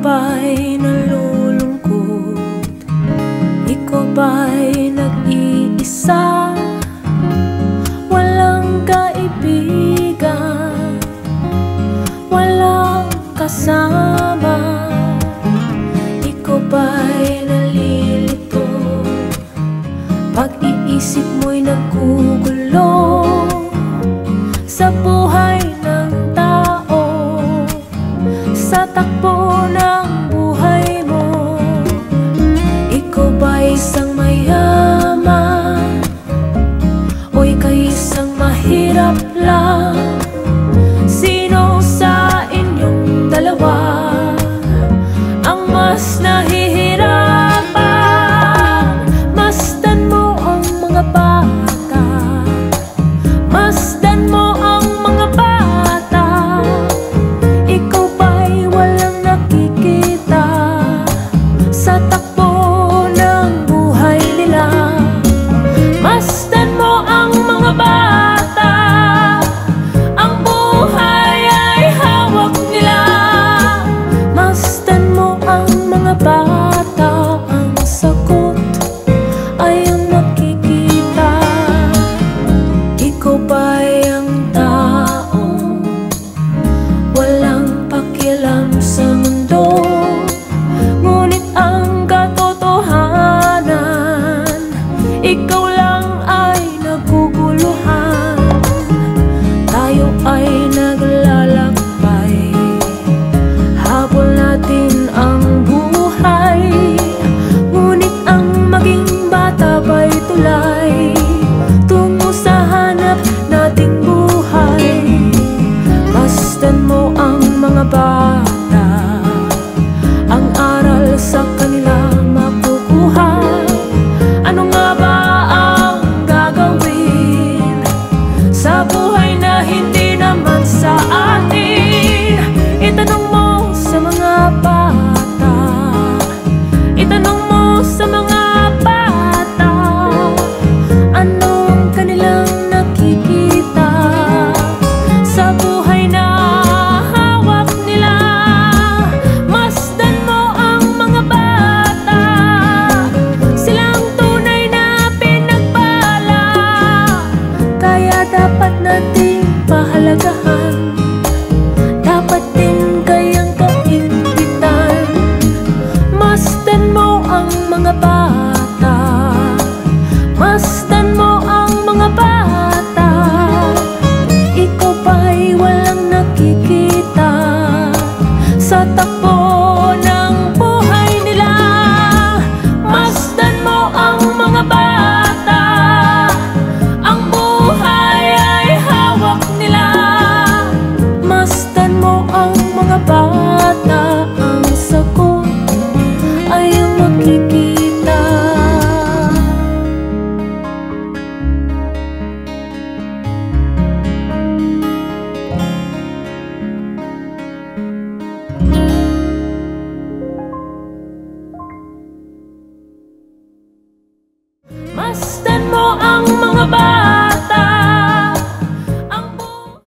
ba'y nalulungkot? Ikaw ba'y nag-iisa? Walang kaibigan, walang kasama. Ikaw ba'y nalilito? Pag-iisip mo'y naggugulo sa buhay ng tao, sa takbo ng buhay mo. Ikaw ba'y isang mayaman o ika'y isang mahirap lang? Sino sa inyong dalawa ang mas nahihirapan? Masdan mo ang mga bata, masdan mo ang mga bata. Ikaw ba'y walang nakikita sa takbo ng buhay nila? Masdan mo ang mga bata, ang buhay ay hawak nila. Masdan mo ang mga bata, ang sagot ay ang makikita. Ikaw ba'y ang tao, walang pakialam sa mundo, ngunit ang katotohanan, ikaw lang ay naguguluhan. Tayo ay naglalakbay, habol natin ang buhay, ngunit ang maging bata ba'y tulay tungo sa hanap nating buhay. Masdan mo ang mga bata,